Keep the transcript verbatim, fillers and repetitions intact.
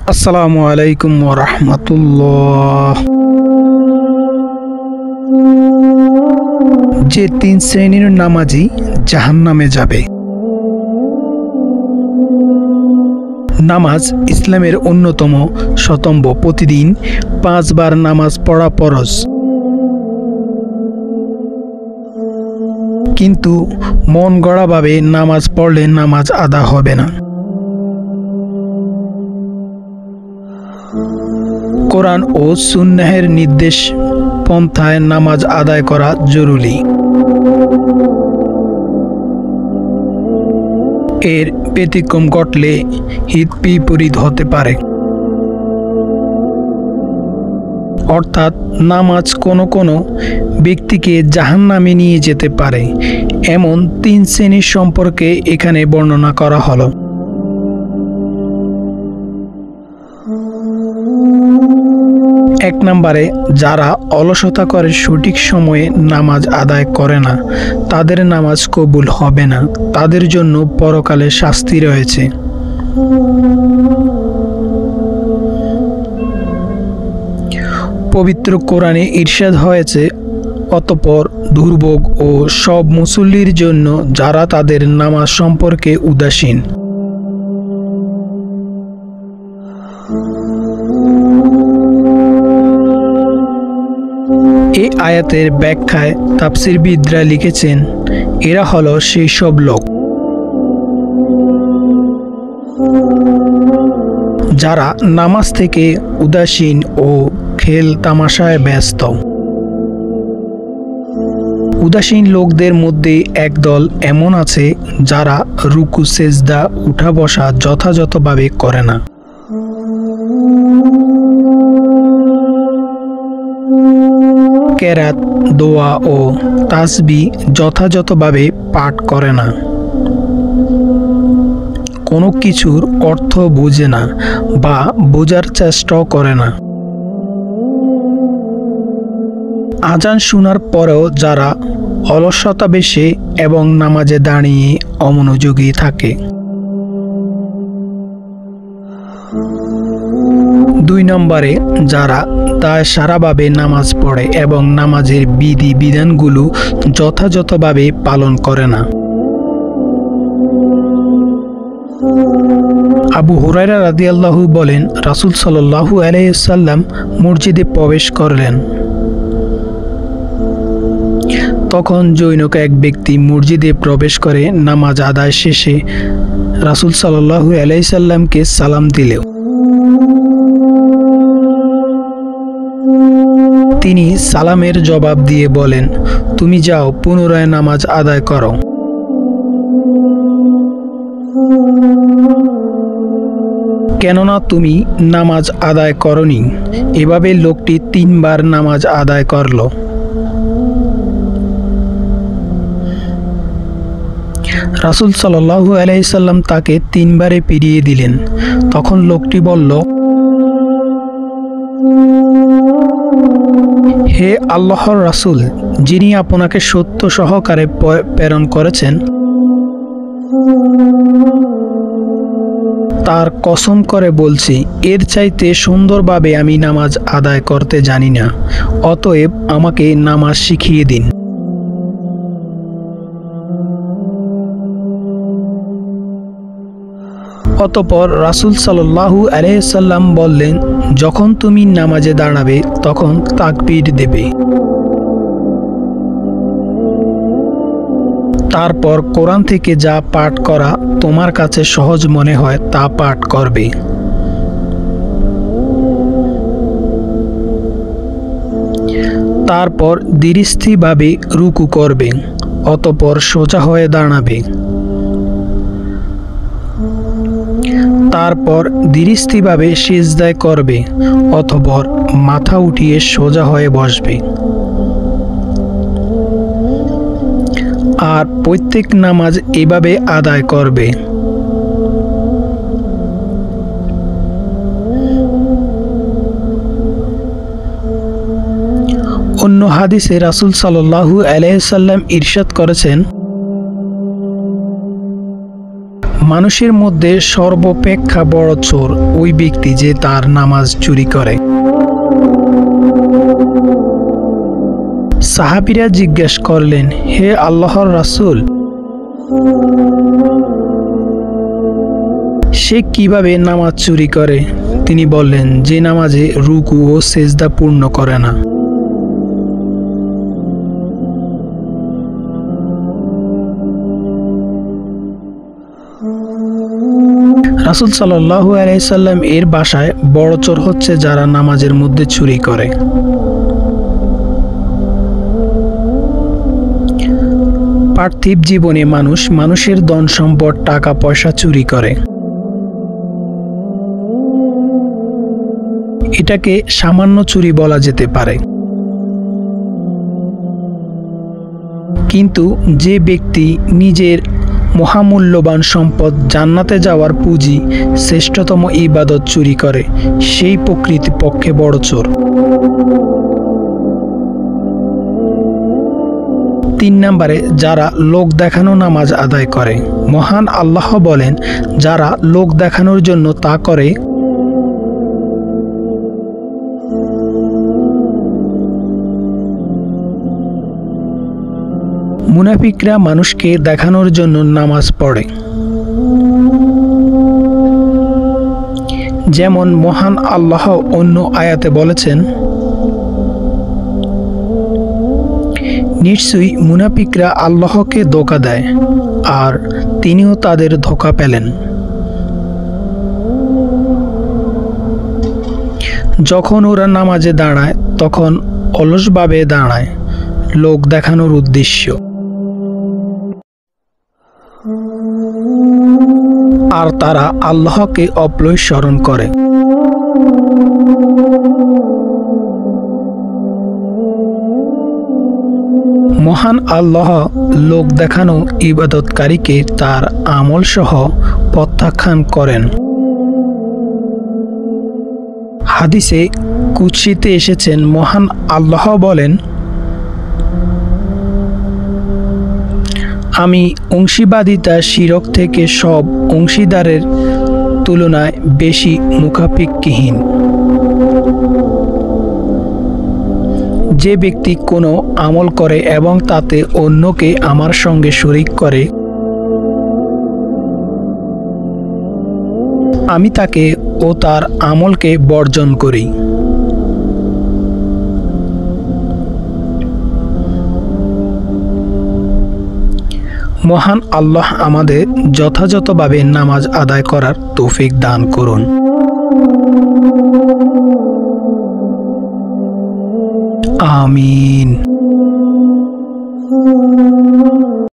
আসসালামু আলাইকুম ওয়া রাহমাতুল্লাহ। যে তিন শ্রেণীর নামাজি জাহান্নামে যাবে। নামাজ ইসলামের অন্যতম স্তম্ভ। প্রতিদিন পাঁচবার নামাজ পড়া ফরজ, কিন্তু মন গড়াভাবে নামাজ পড়লে নামাজ আদা হবে না। কোরআন ও সুন্নাহের নির্দেশ পন্থায় নামাজ আদায় করা জরুরি। এর ব্যতিক্রম ঘটলে হিত বিপরীত হতে পারে, অর্থাৎ নামাজ কোনো কোনো ব্যক্তিকে জাহান্নামে নিয়ে যেতে পারে। এমন তিন শ্রেণীর সম্পর্কে এখানে বর্ণনা করা হলো। এক নম্বরে, যারা অলসতা করে সঠিক সময়ে নামাজ আদায় করে না, তাদের নামাজ কবুল হবে না। তাদের জন্য পরকালে শাস্তি রয়েছে। পবিত্র কোরআনে ইরশাদ হয়েছে, অতঃপর দুর্ভোগ ও সব মুসল্লির জন্য যারা তাদের নামাজ সম্পর্কে উদাসীন। এই আয়াতের ব্যাখ্যায় তাফসীরবিদরা লিখেছেন, এরা হলো সেই সব লোক যারা নামাজ থেকে উদাসীন ও খেল তামাশায় ব্যস্ত। উদাসীন লোকদের মধ্যে একদল এমন আছে যারা রুকু সেজদা উঠা বসা যথাযথভাবে করে না। কেরাত, দোয়া ও তাসবিহ যথাযথভাবে পাঠ করে না। কোনো কিছুর অর্থ বোঝে না বা বোঝার চেষ্টাও করে না। আজান শোনার পরেও যারা অলসতা বেশে এবং নামাজে দাঁড়িয়ে অমনোযোগী থাকে। দুই নম্বরে, যারা দায় সারাভাবে নামাজ পড়ে এবং নামাজের বিধি বিধানগুলো যথাযথভাবে পালন করে না। আবু হুরায়রা রাদিয়াল্লাহু বলেন, রাসূল সাল্লাল্লাহু আলাইহি ওয়াসাল্লাম মসজিদে প্রবেশ করলেন। তখন জনৈক এক ব্যক্তি মসজিদে প্রবেশ করে নামাজ আদায় শেষে রাসূল সাল্লাল্লাহু আলাইহি ওয়াসাল্লামকে সালাম দিল। তিনি সালামের জবাব দিয়ে বলেন, তুমি যাও, পুনরায় নামাজ আদায় করো। কেননা তুমি নামাজ আদায় করনি। এভাবে লোকটি তিনবার নামাজ আদায় করল। রাসূল সাল্লাল্লাহু আলাইহি সাল্লাম তাকে তিনবারে ফিরিয়ে দিলেন। তখন লোকটি বলল, হে আল্লাহর রাসূল, যিনি আপনাকে সত্য সহকারে প্রেরণ করেছেন, তার কসম করে বলছি, এর চাইতে সুন্দরভাবে আমি নামাজ আদায় করতে জানি না। অতএব আমাকে নামাজ শিখিয়ে দিন। অতঃপর রাসূল সাল্লাল্লাহু আলাইহি ওয়াসাল্লাম বললেন, যখন তুমি নামাজে দাঁড়াবে তখন তাকবীর দেবে। তারপর কোরআন থেকে যা পাঠ করা তোমার কাছে সহজ মনে হয় তা পাঠ করবে। তারপর ধীরস্থিরভাবে রুকু করবে। অতঃপর সোজা হয়ে দাঁড়াবে। তারপর ধীরস্থিরভাবে সিজদায় করবে। অতঃপর মাথা উঠিয়ে সোজা হয়ে বসবে। আর প্রত্যেক নামাজ এভাবে আদায় করবে। অন্য হাদিসে রাসূল সাল্লাল্লাহু আলাইহি ওয়াসাল্লাম ইরশাদ করেছেন, মানুষের মধ্যে সর্বাপেক্ষা বড় চোর ওই ব্যক্তি যে তার নামাজ চুরি করে। সাহাবীরা জিজ্ঞেস করলেন, হে আল্লাহর রাসূল, সে কিভাবে নামাজ চুরি করে? তিনি বললেন, যে নামাজে রুকু ও সেজদা পূর্ণ করে না। রাসূল সাল্লাল্লাহু আলাইহি সাল্লাম এর ভাষায় বড় চোর হচ্ছে যারা নামাজের মধ্যে চুরি করে। পার্থিব জীবনে মানুষ মানুষের ধন সম্পদ টাকা পয়সা চুরি করে। এটাকে সামান্য চুরি বলা যেতে পারে। কিন্তু যে ব্যক্তি নিজের মহামূল্যবান সম্পদ জান্নাতে যাওয়ার পুঁজি শ্রেষ্ঠতম ইবাদত চুরি করে, সেই প্রকৃতপক্ষে বড় চোর। তিন নম্বরে, যারা লোক দেখানো নামাজ আদায় করে। মহান আল্লাহ বলেন, যারা লোক দেখানোর জন্য তা করে মুনাফিকরা মানুষকে দেখানোর জন্য নামাজ পড়ে। যেমন মহান আল্লাহ অন্য আয়াতে বলেছেন, নিশ্চয়ই মুনাফিকরা আল্লাহকে ধোঁকা দেয় আর তিনিও তাদের ধোঁকা পেলেন। যখন ওরা নামাজে দাঁড়ায় তখন অলসভাবে দাঁড়ায়, লোক দেখানোর উদ্দেশ্য। আর তারা আল্লাহকে অপ্রয় স্মরণ করে। মহান আল্লাহ লোক দেখানো ইবাদতকারীকে তার আমল সহ প্রত্যাখ্যান করেন। হাদিসে কুদসিতে এসেছেন, মহান আল্লাহ বলেন, আমি অংশীবাদিতা শিরক থেকে সব অংশীদারের তুলনায় বেশি মুখাপেক্ষীহীন। যে ব্যক্তি কোনো আমল করে এবং তাতে অন্যকে আমার সঙ্গে শরীক করে, আমি তাকে ও তার আমলকে বর্জন করি। মহান আল্লাহ আমাদের যথাযথভাবে নামাজ আদায় করার তৌফিক দান করুন। আমিন।